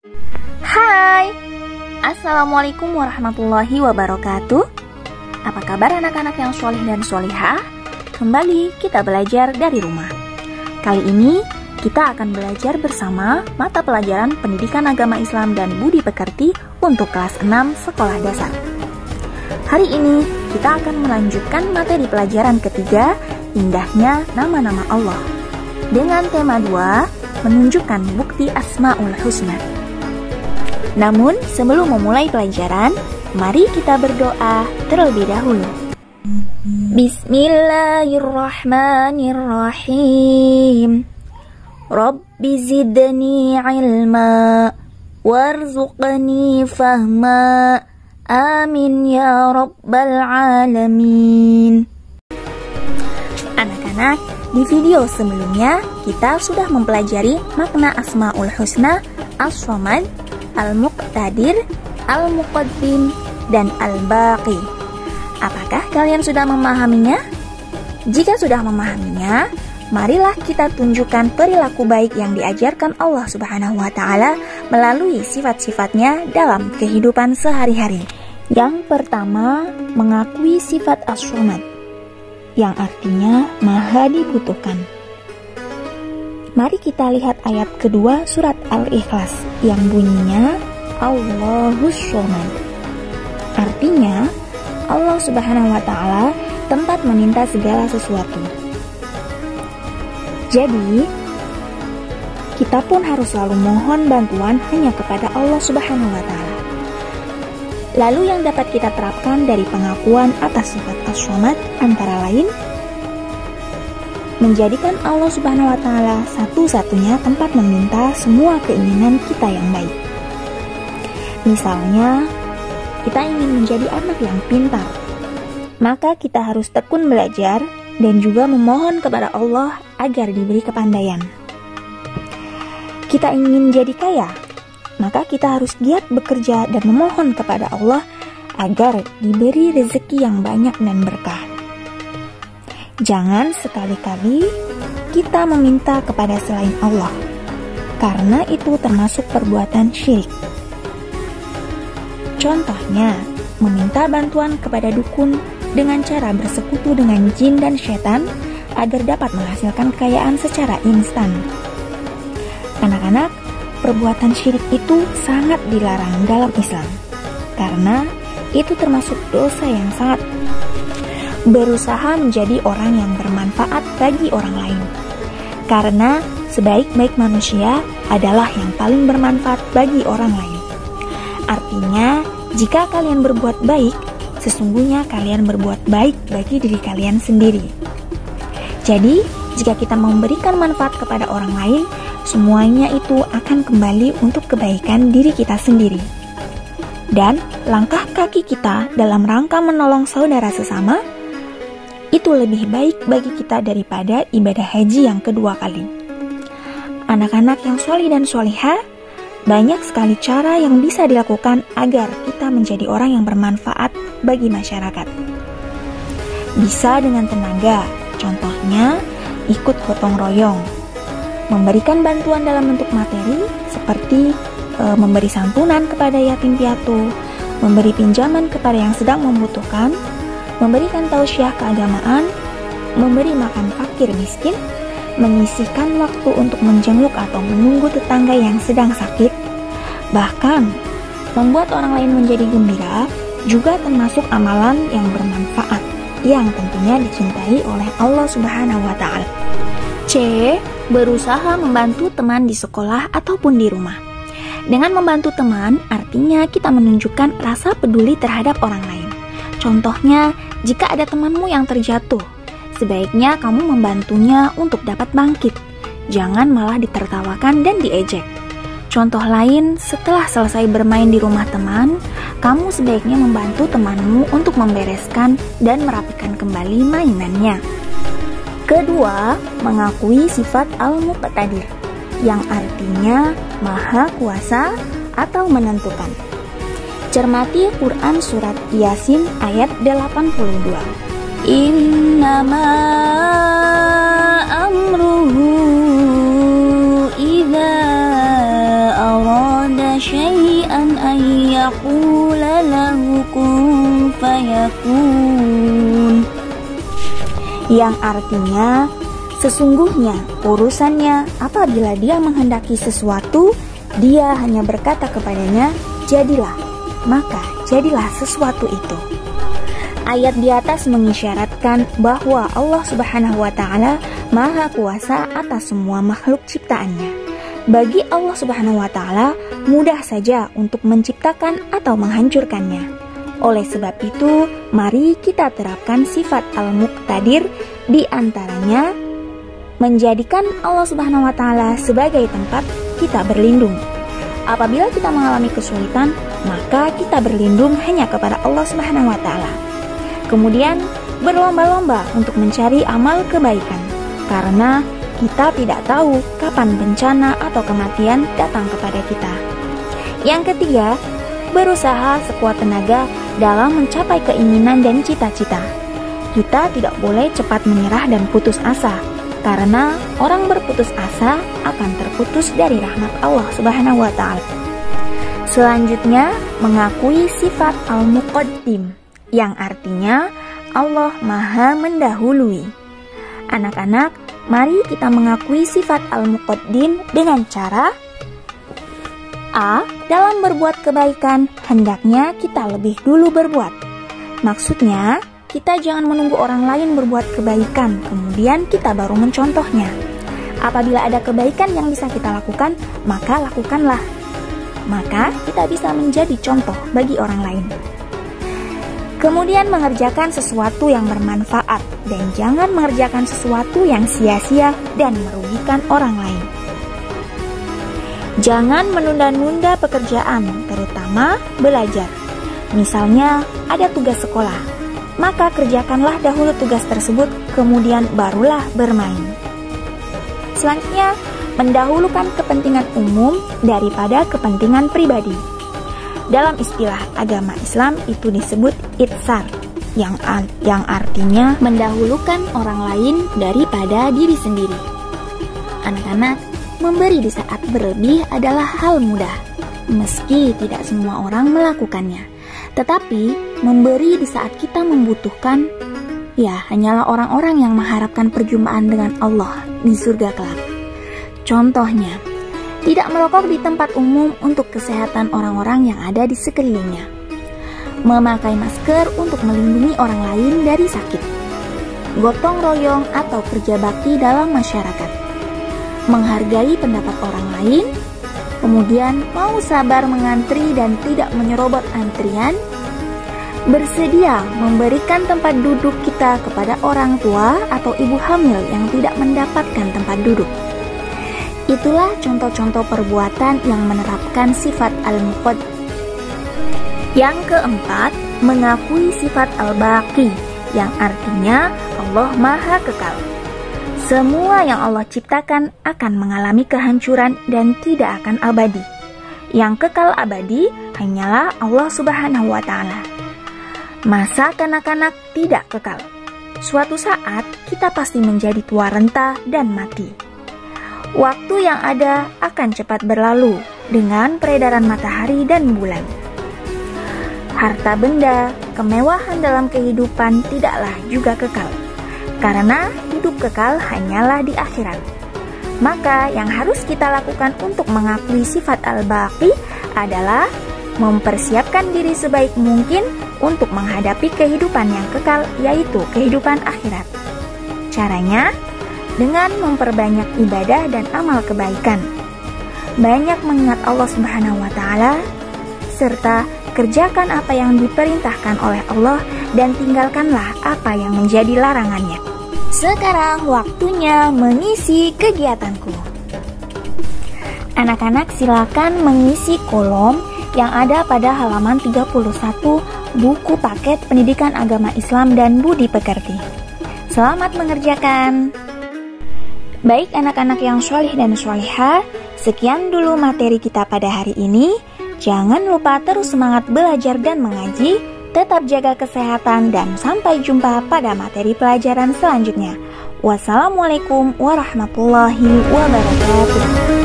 Hai, Assalamualaikum warahmatullahi wabarakatuh. Apa kabar anak-anak yang solih dan solihah? Kembali kita belajar dari rumah. Kali ini kita akan belajar bersama mata pelajaran Pendidikan Agama Islam dan Budi Pekerti untuk kelas 6 sekolah dasar. Hari ini kita akan melanjutkan materi pelajaran ketiga, Indahnya Nama-Nama Allah, dengan tema 2, menunjukkan bukti Asmaul Husna. Namun, sebelum memulai pelajaran, mari kita berdoa terlebih dahulu. Bismillahirrahmanirrahim. Rabbi zidni ilma, warzuqni fahma, amin ya rabbal alamin. Anak-anak, di video sebelumnya kita sudah mempelajari makna Asmaul Husna, As-Samad, Al-Muqtadir, Al-Muqaddim, dan Al-Baqi. Apakah kalian sudah memahaminya? Jika sudah memahaminya, marilah kita tunjukkan perilaku baik yang diajarkan Allah Subhanahu wa Ta'ala melalui sifat-sifatnya dalam kehidupan sehari-hari. Yang pertama, mengakui sifat As-Samad, yang artinya Maha dibutuhkan. Mari kita lihat ayat kedua surat Al-Ikhlas yang bunyinya Allahus Shomad. Artinya, Allah Subhanahu wa Ta'ala tempat meminta segala sesuatu. Jadi, kita pun harus selalu mohon bantuan hanya kepada Allah Subhanahu wa Ta'ala. Lalu yang dapat kita terapkan dari pengakuan atas sifat As-Shomad antara lain menjadikan Allah Subhanahu wa Ta'ala satu-satunya tempat meminta semua keinginan kita yang baik. Misalnya, kita ingin menjadi anak yang pintar, maka kita harus tekun belajar dan juga memohon kepada Allah agar diberi kepandaian. Kita ingin menjadi kaya, maka kita harus giat bekerja dan memohon kepada Allah agar diberi rezeki yang banyak dan berkah. Jangan sekali-kali kita meminta kepada selain Allah, karena itu termasuk perbuatan syirik. Contohnya, meminta bantuan kepada dukun dengan cara bersekutu dengan jin dan setan agar dapat menghasilkan kekayaan secara instan. Anak-anak, perbuatan syirik itu sangat dilarang dalam Islam, karena itu termasuk dosa yang sangat berusaha menjadi orang yang bermanfaat bagi orang lain. Karena sebaik-baik manusia adalah yang paling bermanfaat bagi orang lain. Artinya, jika kalian berbuat baik, sesungguhnya kalian berbuat baik bagi diri kalian sendiri. Jadi, jika kita memberikan manfaat kepada orang lain, semuanya itu akan kembali untuk kebaikan diri kita sendiri. Dan langkah kaki kita dalam rangka menolong saudara sesama itu lebih baik bagi kita daripada ibadah haji yang kedua kali. Anak-anak yang solih dan solihah, banyak sekali cara yang bisa dilakukan agar kita menjadi orang yang bermanfaat bagi masyarakat. Bisa dengan tenaga, contohnya ikut gotong royong, memberikan bantuan dalam bentuk materi seperti memberi santunan kepada yatim piatu, memberi pinjaman kepada yang sedang membutuhkan, memberikan tausiah keagamaan, memberi makan fakir miskin, menyisihkan waktu untuk menjenguk atau menunggu tetangga yang sedang sakit, bahkan membuat orang lain menjadi gembira juga termasuk amalan yang bermanfaat yang tentunya dicintai oleh Allah Subhanahu wa Ta'ala. C. Berusaha membantu teman di sekolah ataupun di rumah. Dengan membantu teman, artinya kita menunjukkan rasa peduli terhadap orang lain. Contohnya, jika ada temanmu yang terjatuh, sebaiknya kamu membantunya untuk dapat bangkit. Jangan malah ditertawakan dan diejek. Contoh lain, setelah selesai bermain di rumah teman, kamu sebaiknya membantu temanmu untuk membereskan dan merapikan kembali mainannya. Kedua, mengakui sifat Al-Muqtadir, yang artinya Maha Kuasa atau menentukan. Cermati Quran Surat Yasin ayat 82. Innama amruhu idza arada شيئا أن يقول له كن فيكون. Yang artinya, sesungguhnya urusannya apabila dia menghendaki sesuatu, dia hanya berkata kepadanya, jadilah, maka jadilah sesuatu itu. Ayat di atas mengisyaratkan bahwa Allah Subhanahu wa Ta'ala Maha Kuasa atas semua makhluk ciptaannya. Bagi Allah Subhanahu wa Ta'ala mudah saja untuk menciptakan atau menghancurkannya. Oleh sebab itu, mari kita terapkan sifat al-muqtadir, di antaranya menjadikan Allah Subhanahu wa Ta'ala sebagai tempat kita berlindung. Apabila kita mengalami kesulitan, maka kita berlindung hanya kepada Allah Subhanahu wa Ta'ala. Kemudian berlomba-lomba untuk mencari amal kebaikan, karena kita tidak tahu kapan bencana atau kematian datang kepada kita. Yang ketiga, berusaha sekuat tenaga dalam mencapai keinginan dan cita-cita. Kita tidak boleh cepat menyerah dan putus asa, karena orang berputus asa akan terputus dari rahmat Allah Subhanahu wa Ta'ala. Selanjutnya, mengakui sifat al-muqaddim, yang artinya Allah Maha mendahului. Anak-anak, mari kita mengakui sifat al-muqaddim dengan cara A. Dalam berbuat kebaikan, hendaknya kita lebih dulu berbuat. Maksudnya, kita jangan menunggu orang lain berbuat kebaikan, kemudian kita baru mencontohnya. Apabila ada kebaikan yang bisa kita lakukan, maka lakukanlah. Maka kita bisa menjadi contoh bagi orang lain. Kemudian mengerjakan sesuatu yang bermanfaat, dan jangan mengerjakan sesuatu yang sia-sia dan merugikan orang lain. Jangan menunda-nunda pekerjaan, terutama belajar. Misalnya, ada tugas sekolah, maka kerjakanlah dahulu tugas tersebut, kemudian barulah bermain. Selanjutnya, mendahulukan kepentingan umum daripada kepentingan pribadi. Dalam istilah agama Islam itu disebut itsar, yang artinya mendahulukan orang lain daripada diri sendiri. Anak-anak, memberi di saat berlebih adalah hal mudah, meski tidak semua orang melakukannya. Tetapi, memberi di saat kita membutuhkan, ya hanyalah orang-orang yang mengharapkan perjumpaan dengan Allah di surga kelak. Contohnya, tidak merokok di tempat umum untuk kesehatan orang-orang yang ada di sekelilingnya. Memakai masker untuk melindungi orang lain dari sakit. Gotong royong atau kerja bakti dalam masyarakat. Menghargai pendapat orang lain, kemudian mau sabar mengantri dan tidak menyerobot antrian, bersedia memberikan tempat duduk kita kepada orang tua atau ibu hamil yang tidak mendapatkan tempat duduk. Itulah contoh-contoh perbuatan yang menerapkan sifat al-muqaddim. Yang keempat, mengakui sifat al-baqi, yang artinya Allah Maha Kekal. Semua yang Allah ciptakan akan mengalami kehancuran dan tidak akan abadi. Yang kekal abadi hanyalah Allah Subhanahu wa Ta'ala. Masa kanak-kanak tidak kekal. Suatu saat kita pasti menjadi tua renta dan mati. Waktu yang ada akan cepat berlalu dengan peredaran matahari dan bulan. Harta benda, kemewahan dalam kehidupan tidaklah juga kekal, karena hidup kekal hanyalah di akhirat. Maka yang harus kita lakukan untuk mengakui sifat al-baqi adalah mempersiapkan diri sebaik mungkin untuk menghadapi kehidupan yang kekal, yaitu kehidupan akhirat. Caranya dengan memperbanyak ibadah dan amal kebaikan, banyak mengingat Allah Subhanahu wa Ta'ala, serta kerjakan apa yang diperintahkan oleh Allah dan tinggalkanlah apa yang menjadi larangannya. Sekarang waktunya mengisi kegiatanku. Anak-anak silakan mengisi kolom yang ada pada halaman 31 buku paket Pendidikan Agama Islam dan Budi Pekerti. Selamat mengerjakan. Baik anak-anak yang sholih dan sholihah, sekian dulu materi kita pada hari ini. Jangan lupa terus semangat belajar dan mengaji, tetap jaga kesehatan, dan sampai jumpa pada materi pelajaran selanjutnya. Wassalamualaikum warahmatullahi wabarakatuh.